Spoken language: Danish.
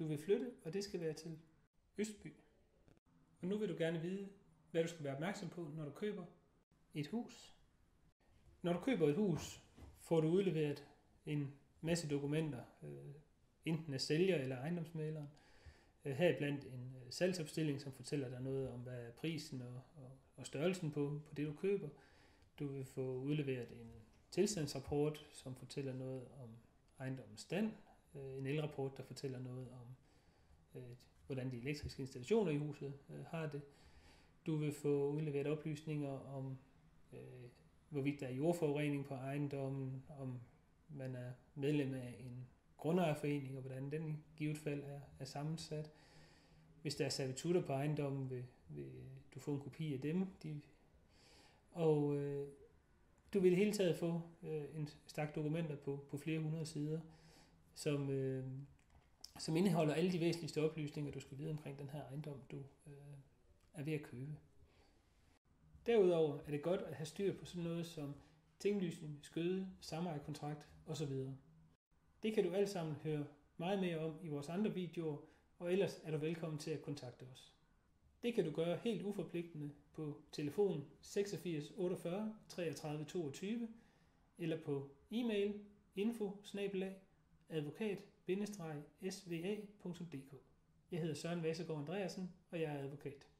Du vil flytte, og det skal være til Østby. Og nu vil du gerne vide, hvad du skal være opmærksom på, når du køber et hus. Når du køber et hus, får du udleveret en masse dokumenter, enten af sælger eller ejendomsmægleren. Heriblandt en salgsopstilling, som fortæller dig noget om, hvad er prisen og størrelsen på det, du køber. Du vil få udleveret en tilstandsrapport, som fortæller noget om ejendommens stand. En elrapport, der fortæller noget om, hvordan de elektriske installationer i huset har det. Du vil få udleveret oplysninger om, hvorvidt der er jordforurening på ejendommen, om man er medlem af en grundejerforening, og hvordan den i givet fald er sammensat. Hvis der er servitutter på ejendommen, vil du få en kopi af dem. Og du vil i det hele taget få en stak dokumenter på flere hundrede sider, som indeholder alle de væsentligste oplysninger, du skal vide omkring den her ejendom, du er ved at købe. Derudover er det godt at have styr på sådan noget som tinglysning, skøde, samejerkontrakt osv. Det kan du alt sammen høre meget mere om i vores andre videoer, og ellers er du velkommen til at kontakte os. Det kan du gøre helt uforpligtende på telefon 86 48 33 22 eller på e-mail info@advokat-sva.dk. Jeg hedder Søren Vassegaard Andreasen, og jeg er advokat.